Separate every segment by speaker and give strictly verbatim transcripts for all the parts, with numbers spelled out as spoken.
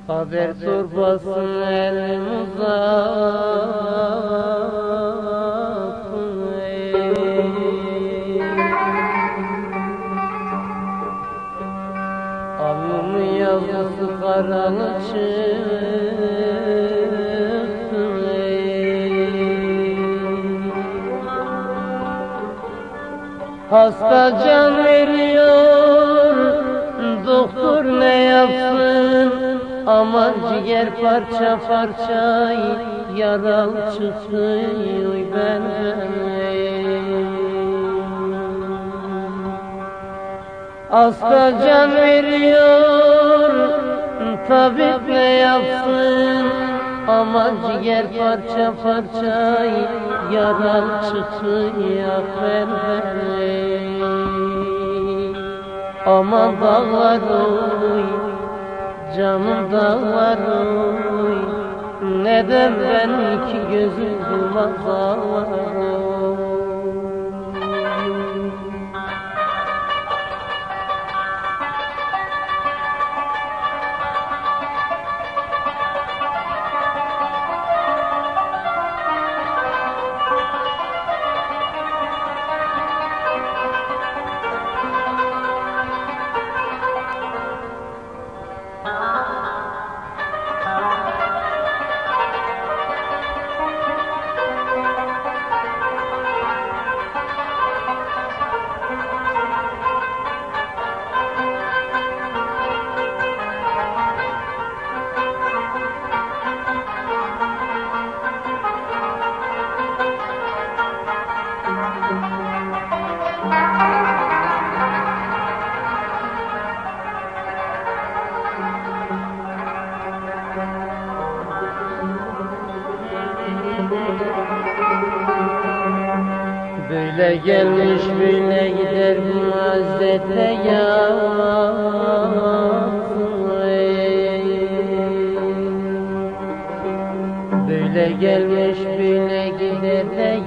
Speaker 1: Haber torbası elim uzatsın ey. Alnımın yazısı karanlık çıksın ey. Hasta can veriyor, doktor ne yapsın? Aman ciğer parça parça yaralı çıkıyor benden. Hasta can veriyor, tabip ne yapsın? Aman ciğer parça parça yaralı çıkıyor benden. Aman dağlar oy, canım dağlar oy, neden ben iki gözüm durmaz ağlar oy. Böyle gelmiş böyle gider bu Hazrete yansın ey. Böyle gelmiş böyle gider de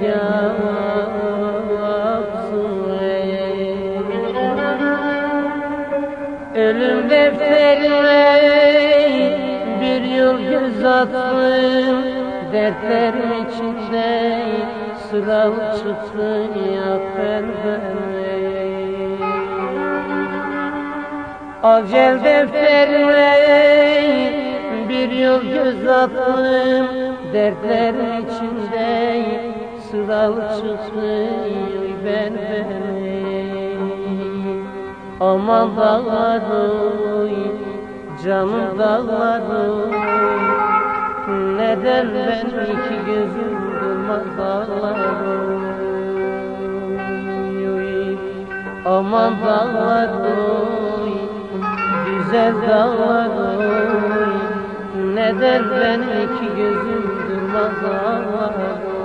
Speaker 1: yansın ey. Ölüm defterine bir yıl göz attım, dertlerim içinde sıralı çıksın ya benden. Acel defterine bir yol göz attım, dertlerin içinde sıralı çıksın benden. Aman dağlar oy, canım dağlar oy, neden ben iki gözüm durmaz ağlar oy. Aman dağlar oy, güzel dağlar oy, neden ben iki gözüm durmaz ağlar oy.